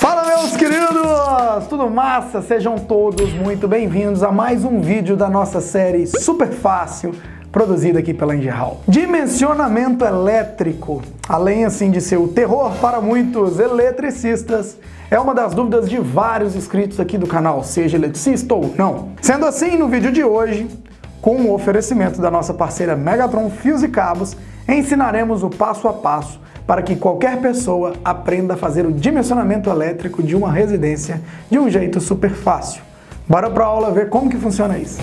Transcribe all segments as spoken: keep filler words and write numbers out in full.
Fala, meus queridos! Tudo massa? Sejam todos muito bem-vindos a mais um vídeo da nossa série super fácil, produzida aqui pela Engerhall. Dimensionamento elétrico, além assim de ser o terror para muitos eletricistas, é uma das dúvidas de vários inscritos aqui do canal, seja eletricista ou não. Sendo assim, no vídeo de hoje, com o oferecimento da nossa parceira Megatron Fios e Cabos, ensinaremos o passo a passo para que qualquer pessoa aprenda a fazer o dimensionamento elétrico de uma residência de um jeito super fácil. Bora para a aula ver como que funciona isso.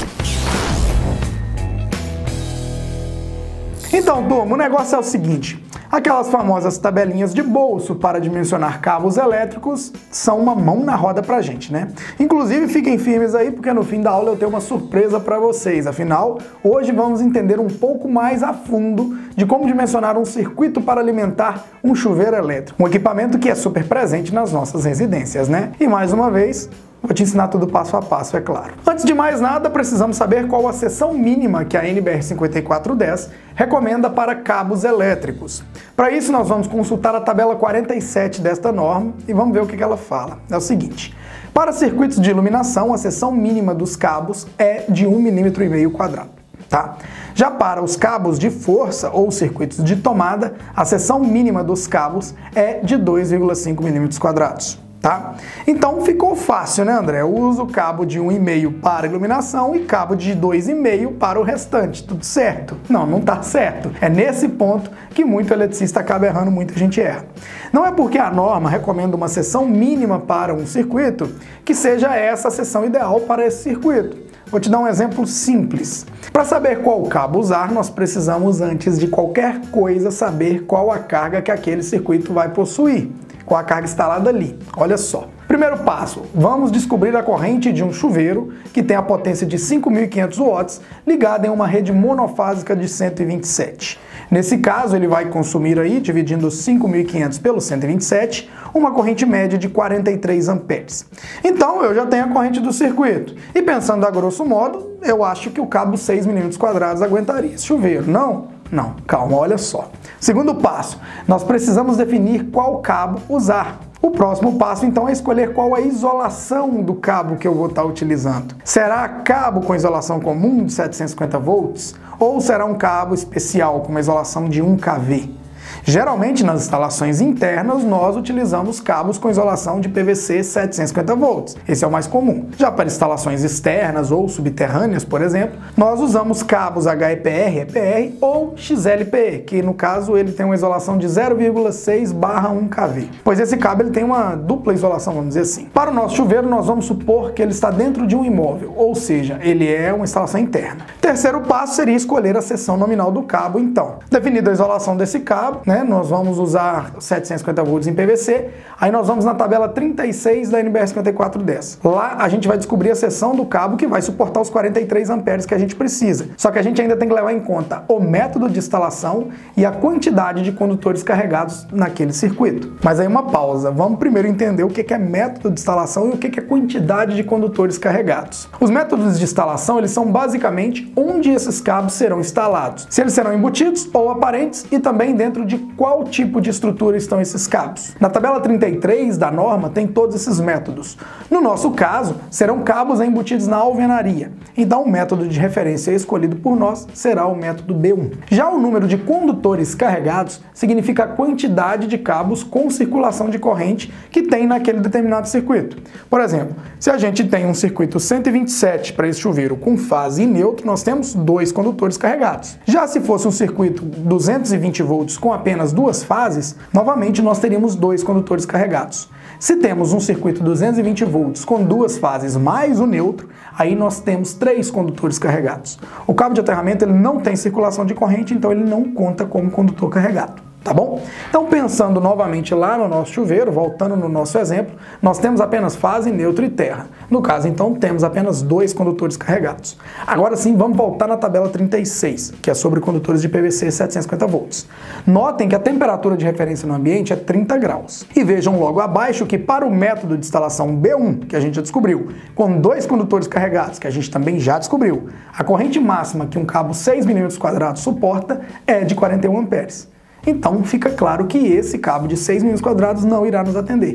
Então, turma, o negócio é o seguinte. Aquelas famosas tabelinhas de bolso para dimensionar cabos elétricos são uma mão na roda pra gente, né? Inclusive, fiquem firmes aí, porque no fim da aula eu tenho uma surpresa para vocês. Afinal, hoje vamos entender um pouco mais a fundo de como dimensionar um circuito para alimentar um chuveiro elétrico. Um equipamento que é super presente nas nossas residências, né? E mais uma vez, vou te ensinar tudo passo a passo, é claro. Antes de mais nada, precisamos saber qual a seção mínima que a N B R cinquenta e quatro dez recomenda para cabos elétricos. Para isso, nós vamos consultar a tabela quarenta e sete desta norma e vamos ver o que ela fala. É o seguinte: para circuitos de iluminação, a seção mínima dos cabos é de um milímetro e meio quadrado. Tá? Já para os cabos de força ou circuitos de tomada, a seção mínima dos cabos é de dois vírgula cinco milímetros quadrados. Tá? Então ficou fácil, né, André? Eu uso cabo de um vírgula cinco para iluminação e cabo de dois vírgula cinco para o restante. Tudo certo? Não, não tá certo. É nesse ponto que muito eletricista acaba errando, muita gente erra. Não é porque a norma recomenda uma seção mínima para um circuito que seja essa a seção ideal para esse circuito. Vou te dar um exemplo simples. Para saber qual cabo usar, nós precisamos, antes de qualquer coisa, saber qual a carga que aquele circuito vai possuir, com a carga instalada ali. Olha só. Primeiro passo, vamos descobrir a corrente de um chuveiro que tem a potência de cinco mil e quinhentos watts ligada em uma rede monofásica de cento e vinte e sete. Nesse caso, ele vai consumir aí, dividindo cinco mil e quinhentos pelo cento e vinte e sete, uma corrente média de quarenta e três amperes. Então, eu já tenho a corrente do circuito. E pensando a grosso modo, eu acho que o cabo seis milímetros quadrados aguentaria esse chuveiro, não? Não, calma, olha só. Segundo passo, nós precisamos definir qual cabo usar. O próximo passo, então, é escolher qual a isolação do cabo que eu vou estar utilizando. Será cabo com isolação comum de setecentos e cinquenta volts? Ou será um cabo especial com uma isolação de um kV? Geralmente, nas instalações internas, nós utilizamos cabos com isolação de P V C setecentos e cinquenta volts. Esse é o mais comum. Já para instalações externas ou subterrâneas, por exemplo, nós usamos cabos H E P R, E P R ou X L P E, que no caso ele tem uma isolação de zero vírgula seis barra um kV. Pois esse cabo ele tem uma dupla isolação, vamos dizer assim. Para o nosso chuveiro, nós vamos supor que ele está dentro de um imóvel, ou seja, ele é uma instalação interna. Terceiro passo seria escolher a seção nominal do cabo, então. Definida a isolação desse cabo, né, nós vamos usar setecentos e cinquenta volts em P V C, aí nós vamos na tabela trinta e seis da N B R cinquenta e quatro dez. Lá a gente vai descobrir a seção do cabo que vai suportar os quarenta e três amperes que a gente precisa. Só que a gente ainda tem que levar em conta o método de instalação e a quantidade de condutores carregados naquele circuito. Mas aí uma pausa, vamos primeiro entender o que é método de instalação e o que é quantidade de condutores carregados. Os métodos de instalação, eles são basicamente onde esses cabos serão instalados, se eles serão embutidos ou aparentes e também dentro de qual tipo de estrutura estão esses cabos. Na tabela trinta e três da norma tem todos esses métodos. No nosso caso, serão cabos embutidos na alvenaria. Então o método de referência escolhido por nós será o método B um. Já o número de condutores carregados significa a quantidade de cabos com circulação de corrente que tem naquele determinado circuito. Por exemplo, se a gente tem um circuito cento e vinte e sete para esse chuveiro com fase e neutro, nós temos dois condutores carregados. Já se fosse um circuito duzentos e vinte volts com apenas duas fases, novamente nós teríamos dois condutores carregados. Se temos um circuito duzentos e vinte volts com duas fases mais o neutro, aí nós temos três condutores carregados. O cabo de aterramento ele não tem circulação de corrente, então ele não conta como condutor carregado. Tá bom? Então, pensando novamente lá no nosso chuveiro, voltando no nosso exemplo, nós temos apenas fase, neutro e terra. No caso, então, temos apenas dois condutores carregados. Agora sim, vamos voltar na tabela trinta e seis, que é sobre condutores de P V C setecentos e cinquenta volts. Notem que a temperatura de referência no ambiente é trinta graus. E vejam logo abaixo que para o método de instalação B um, que a gente já descobriu, com dois condutores carregados, que a gente também já descobriu, a corrente máxima que um cabo seis milímetros quadrados suporta é de quarenta e um amperes. Então fica claro que esse cabo de seis milímetros quadrados não irá nos atender.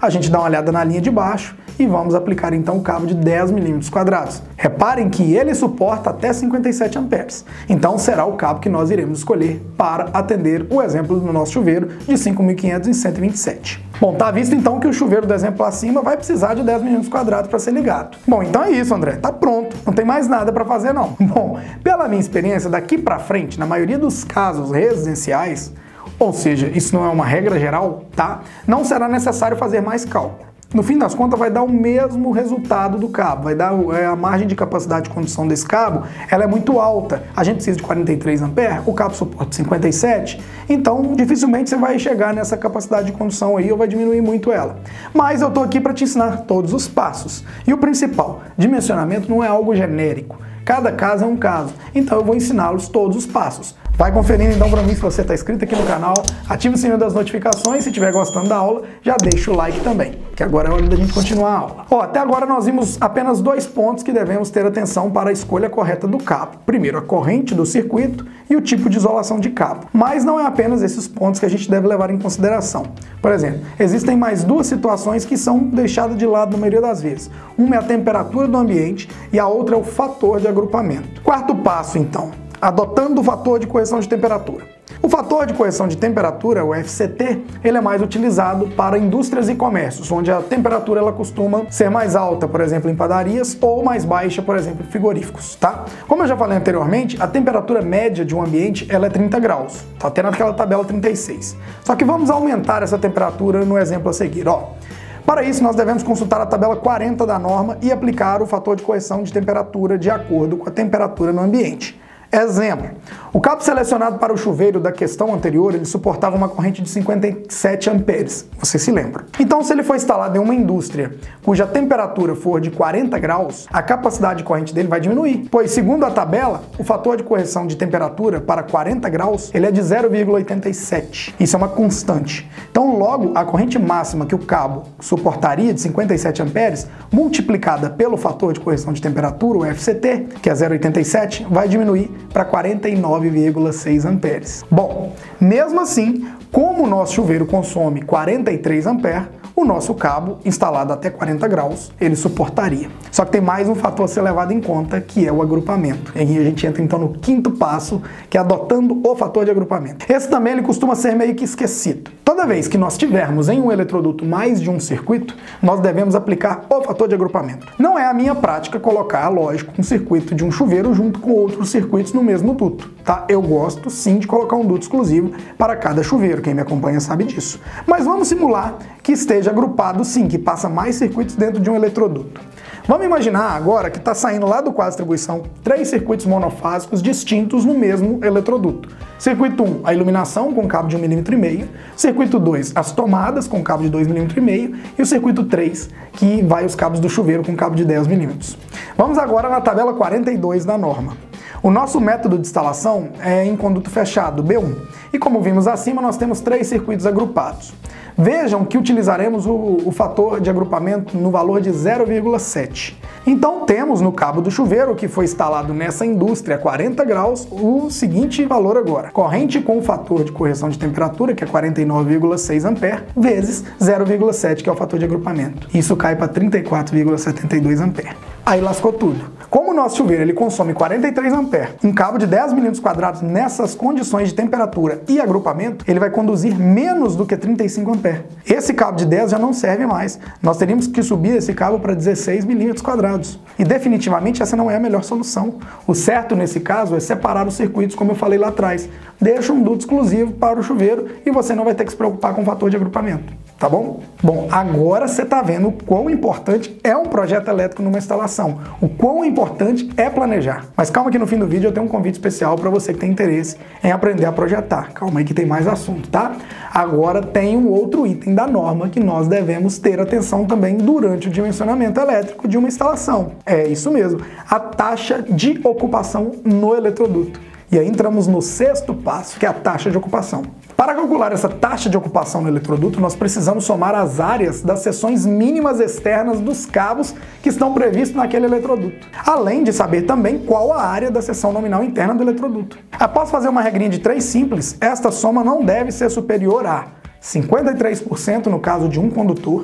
a gente dá uma olhada na linha de baixo e vamos aplicar então o cabo de dez milímetros quadrados. Reparem que ele suporta até cinquenta e sete amperes, então será o cabo que nós iremos escolher para atender o exemplo do nosso chuveiro de cinco mil e quinhentos em cento e vinte e sete. Bom, tá visto então que o chuveiro do exemplo acima vai precisar de dez milímetros quadrados para ser ligado. Bom, então é isso, André, tá pronto, não tem mais nada para fazer não. Bom, pela minha experiência, daqui para frente, na maioria dos casos residenciais, ou seja, isso não é uma regra geral, tá? Não será necessário fazer mais cálculo. No fim das contas, vai dar o mesmo resultado do cabo, vai dar é, a margem de capacidade de condução desse cabo, ela é muito alta. A gente precisa de quarenta e três amperes, o cabo suporta cinquenta e sete, então dificilmente você vai chegar nessa capacidade de condução aí ou vai diminuir muito ela. Mas eu tô aqui para te ensinar todos os passos. E o principal, dimensionamento não é algo genérico. Cada caso é um caso, então eu vou ensiná-los todos os passos. Vai conferindo então para mim se você está inscrito aqui no canal, ativa o sininho das notificações, se estiver gostando da aula, já deixa o like também, que agora é hora da gente continuar a aula. Ó, até agora nós vimos apenas dois pontos que devemos ter atenção para a escolha correta do cabo. Primeiro, a corrente do circuito e o tipo de isolação de cabo. Mas não é apenas esses pontos que a gente deve levar em consideração. Por exemplo, existem mais duas situações que são deixadas de lado na maioria das vezes. Uma é a temperatura do ambiente e a outra é o fator de agrupamento. Quarto passo, então. Adotando o fator de correção de temperatura. O fator de correção de temperatura, o F C T, ele é mais utilizado para indústrias e comércios, onde a temperatura ela costuma ser mais alta, por exemplo, em padarias, ou mais baixa, por exemplo, em frigoríficos, tá? Como eu já falei anteriormente, a temperatura média de um ambiente ela é trinta graus, tá até naquela tabela trinta e seis. Só que vamos aumentar essa temperatura no exemplo a seguir, ó. Para isso, nós devemos consultar a tabela quarenta da norma e aplicar o fator de correção de temperatura de acordo com a temperatura no ambiente. Exemplo, o cabo selecionado para o chuveiro da questão anterior, ele suportava uma corrente de cinquenta e sete amperes, você se lembra. Então, se ele for instalado em uma indústria cuja temperatura for de quarenta graus, a capacidade de corrente dele vai diminuir, pois, segundo a tabela, o fator de correção de temperatura para quarenta graus, ele é de zero vírgula oitenta e sete. Isso é uma constante. Então, logo, a corrente máxima que o cabo suportaria de cinquenta e sete amperes, multiplicada pelo fator de correção de temperatura, o F C T, que é zero vírgula oitenta e sete, vai diminuir para quarenta e nove vírgula seis amperes. Bom, mesmo assim, como o nosso chuveiro consome quarenta e três amperes, o nosso cabo, instalado até quarenta graus, ele suportaria. Só que tem mais um fator a ser levado em conta, que é o agrupamento. E aí a gente entra então no quinto passo, que é adotando o fator de agrupamento. Esse também ele costuma ser meio que esquecido. Toda vez que nós tivermos em um eletroduto mais de um circuito, nós devemos aplicar o fator de agrupamento. Não é a minha prática colocar, lógico, um circuito de um chuveiro junto com outros circuitos no mesmo duto, tá? Eu gosto sim de colocar um duto exclusivo para cada chuveiro, quem me acompanha sabe disso. Mas vamos simular que esteja agrupado sim, que passa mais circuitos dentro de um eletroduto. Vamos imaginar agora que está saindo lá do quadro de distribuição três circuitos monofásicos distintos no mesmo eletroduto. Circuito um, a iluminação com cabo de um milímetro e meio. Circuito dois, as tomadas com cabo de dois milímetros e meio. E o circuito três, que vai os cabos do chuveiro com cabo de dez milímetros. Vamos agora na tabela quarenta e dois da norma. O nosso método de instalação é em conduto fechado, B um. E como vimos acima, nós temos três circuitos agrupados. Vejam que utilizaremos o, o fator de agrupamento no valor de zero vírgula sete. Então temos no cabo do chuveiro, que foi instalado nessa indústria a quarenta graus, o seguinte valor agora. Corrente com o fator de correção de temperatura, que é quarenta e nove vírgula seis amperes, vezes zero vírgula sete, que é o fator de agrupamento. Isso cai para trinta e quatro vírgula setenta e dois amperes. Aí lascou tudo. Como o nosso chuveiro ele consome quarenta e três amperes, um cabo de dez milímetros quadrados nessas condições de temperatura e agrupamento, ele vai conduzir menos do que trinta e cinco amperes. Esse cabo de dez já não serve mais. Nós teríamos que subir esse cabo para dezesseis milímetros quadrados. E definitivamente essa não é a melhor solução. O certo nesse caso é separar os circuitos, como eu falei lá atrás. Deixa um duto exclusivo para o chuveiro e você não vai ter que se preocupar com o fator de agrupamento. Tá bom? Bom, agora você está vendo o quão importante é um projeto elétrico numa instalação. O quão importante é planejar. Mas calma que no fim do vídeo eu tenho um convite especial para você que tem interesse em aprender a projetar. Calma aí que tem mais assunto, tá? Agora tem um outro item da norma que nós devemos ter atenção também durante o dimensionamento elétrico de uma instalação. É isso mesmo, a taxa de ocupação no eletroduto. E aí entramos no sexto passo, que é a taxa de ocupação. Para calcular essa taxa de ocupação no eletroduto, nós precisamos somar as áreas das seções mínimas externas dos cabos que estão previstos naquele eletroduto, além de saber também qual a área da seção nominal interna do eletroduto. Após fazer uma regrinha de três simples, esta soma não deve ser superior a cinquenta e três por cento no caso de um condutor,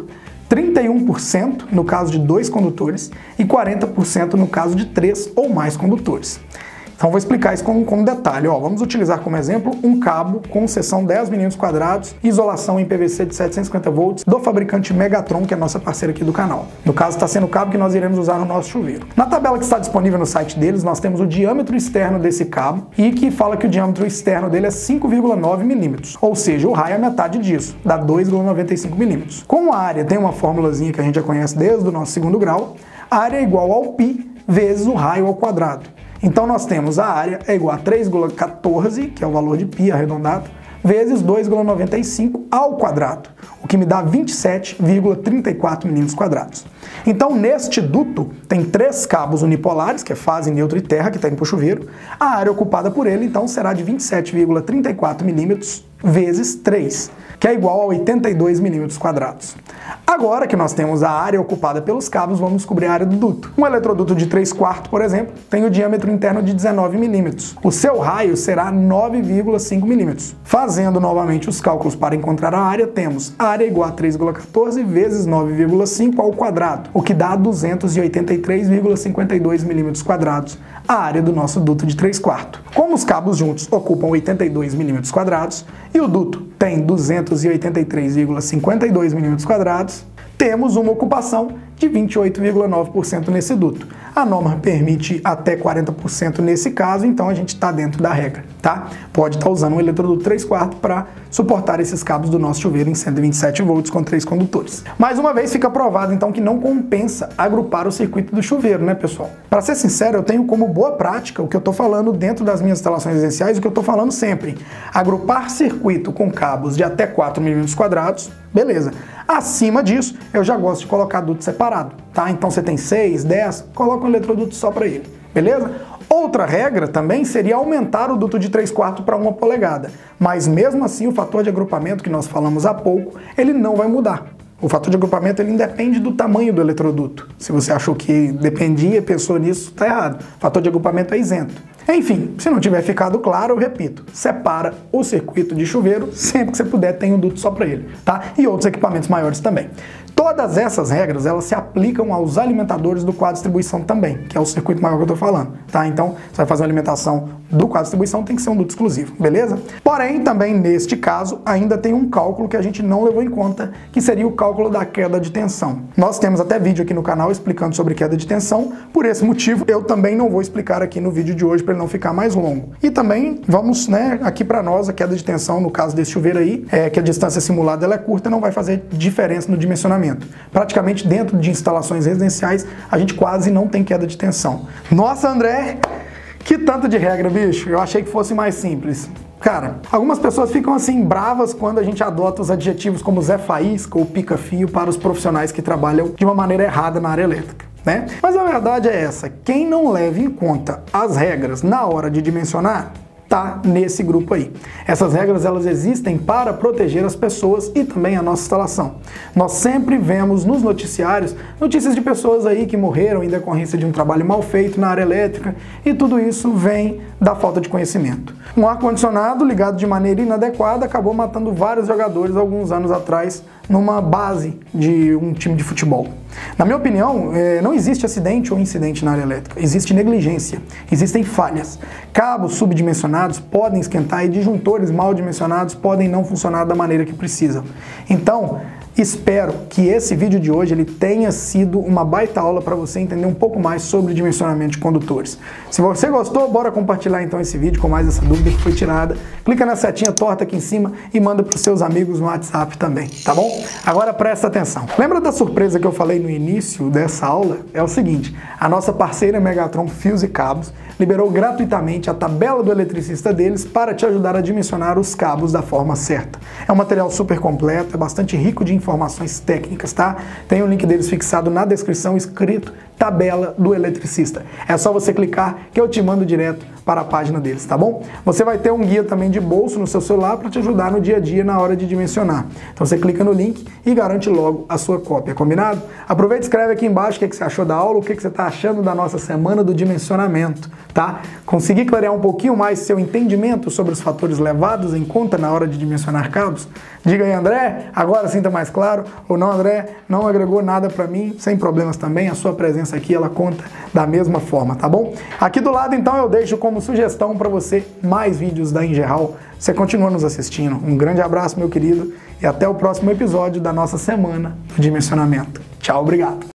trinta e um por cento no caso de dois condutores e quarenta por cento no caso de três ou mais condutores. Então vou explicar isso com, com detalhe. Ó, vamos utilizar como exemplo um cabo com seção dez milímetros quadrados, isolação em P V C de setecentos e cinquenta volts do fabricante Megatron, que é nossa parceira aqui do canal. No caso está sendo o cabo que nós iremos usar no nosso chuveiro. Na tabela que está disponível no site deles, nós temos o diâmetro externo desse cabo e que fala que o diâmetro externo dele é cinco vírgula nove milímetros, ou seja, o raio é metade disso, dá dois vírgula noventa e cinco milímetros. Como a área tem uma formulazinha que a gente já conhece desde o nosso segundo grau, a área é igual ao π vezes o raio ao quadrado. Então nós temos a área é igual a três vírgula quatorze, que é o valor de π arredondado, vezes dois vírgula noventa e cinco ao quadrado, o que me dá vinte e sete vírgula trinta e quatro milímetros quadrados. Então neste duto tem três cabos unipolares, que é fase, neutro e terra, que está indo para o chuveiro. A área ocupada por ele então será de vinte e sete vírgula trinta e quatro milímetros vezes três, que é igual a oitenta e dois milímetros quadrados. Agora que nós temos a área ocupada pelos cabos, vamos descobrir a área do duto. Um eletroduto de três quartos, por exemplo, tem o diâmetro interno de dezenove milímetros. O seu raio será nove vírgula cinco milímetros. Fazendo novamente os cálculos para encontrar a área, temos a área igual a três vírgula quatorze vezes nove vírgula cinco ao quadrado, o que dá duzentos e oitenta e três vírgula cinquenta e dois milímetros quadrados, a área do nosso duto de três quartos. Como os cabos juntos ocupam oitenta e dois milímetros quadrados e o duto tem duzentos e oitenta e três vírgula cinquenta e dois milímetros quadrados, temos uma ocupação de vinte e oito vírgula nove por cento nesse duto. A norma permite até quarenta por cento nesse caso, então a gente está dentro da regra, tá? Pode estar usando um eletroduto três quartos para suportar esses cabos do nosso chuveiro em cento e vinte e sete volts com três condutores. Mais uma vez fica provado então que não compensa agrupar o circuito do chuveiro, né, pessoal? Para ser sincero, eu tenho como boa prática o que eu estou falando dentro das minhas instalações residenciais, o que eu estou falando sempre. Agrupar circuito com cabos de até quatro milímetros quadrados, beleza. Acima disso, eu já gosto de colocar duto separado, tá? Então você tem seis, dez, coloca um eletroduto só para ele, beleza? Outra regra também seria aumentar o duto de três quartos para uma polegada, mas mesmo assim o fator de agrupamento que nós falamos há pouco, ele não vai mudar. O fator de agrupamento ele independe do tamanho do eletroduto. Se você achou que dependia e pensou nisso, está errado. O fator de agrupamento é isento. Enfim, se não tiver ficado claro, eu repito, separa o circuito de chuveiro, sempre que você puder tem um duto só para ele, tá? E outros equipamentos maiores também. Todas essas regras, elas se aplicam aos alimentadores do quadro de distribuição também, que é o circuito maior que eu estou falando, tá? Então, você vai fazer uma alimentação do quadro de distribuição, tem que ser um duto exclusivo, beleza? Porém, também neste caso, ainda tem um cálculo que a gente não levou em conta, que seria o cálculo da queda de tensão. Nós temos até vídeo aqui no canal explicando sobre queda de tensão, por esse motivo, eu também não vou explicar aqui no vídeo de hoje, para ele não ficar mais longo. E também, vamos, né, aqui para nós, a queda de tensão, no caso desse chuveiro aí, é que a distância simulada ela é curta, não vai fazer diferença no dimensionamento. Praticamente dentro de instalações residenciais, a gente quase não tem queda de tensão. Nossa, André, que tanto de regra, bicho. Eu achei que fosse mais simples. Cara, algumas pessoas ficam assim bravas quando a gente adota os adjetivos como Zé Faísca ou pica-fio para os profissionais que trabalham de uma maneira errada na área elétrica, né? Mas a verdade é essa, quem não leva em conta as regras na hora de dimensionar, tá nesse grupo aí. Essas regras elas existem para proteger as pessoas e também a nossa instalação. Nós sempre vemos nos noticiários notícias de pessoas aí que morreram em decorrência de um trabalho mal feito na área elétrica e tudo isso vem da falta de conhecimento. Um ar-condicionado ligado de maneira inadequada acabou matando vários jogadores alguns anos atrás numa base de um time de futebol. Na minha opinião, não existe acidente ou incidente na área elétrica, existe negligência, existem falhas. Cabos subdimensionados podem esquentar e disjuntores mal dimensionados podem não funcionar da maneira que precisam. Então, espero que esse vídeo de hoje ele tenha sido uma baita aula para você entender um pouco mais sobre dimensionamento de condutores. Se você gostou, bora compartilhar então esse vídeo com mais essa dúvida que foi tirada. Clica na setinha torta aqui em cima e manda para os seus amigos no WhatsApp também, tá bom? Agora presta atenção. Lembra da surpresa que eu falei no início dessa aula? É o seguinte, a nossa parceira Megatron Fios e Cabos liberou gratuitamente a tabela do eletricista deles para te ajudar a dimensionar os cabos da forma certa. É um material super completo, é bastante rico de informações técnicas, tá? Tem o link deles fixado na descrição, escrito tabela do eletricista. É só você clicar que eu te mando direto para a página deles, tá bom? Você vai ter um guia também de bolso no seu celular para te ajudar no dia a dia na hora de dimensionar. Então você clica no link e garante logo a sua cópia, combinado? Aproveita e escreve aqui embaixo o que você achou da aula, o que você está achando da nossa semana do dimensionamento, tá? Consegui clarear um pouquinho mais seu entendimento sobre os fatores levados em conta na hora de dimensionar cabos? Diga aí, André, agora sim tá mais claro? Ou não, André, não agregou nada para mim? Sem problemas também, a sua presença aqui, ela conta da mesma forma, tá bom? Aqui do lado, então, eu deixo como sugestão para você mais vídeos da Ingeral. Você continua nos assistindo. Um grande abraço, meu querido, e até o próximo episódio da nossa semana do dimensionamento. Tchau, obrigado!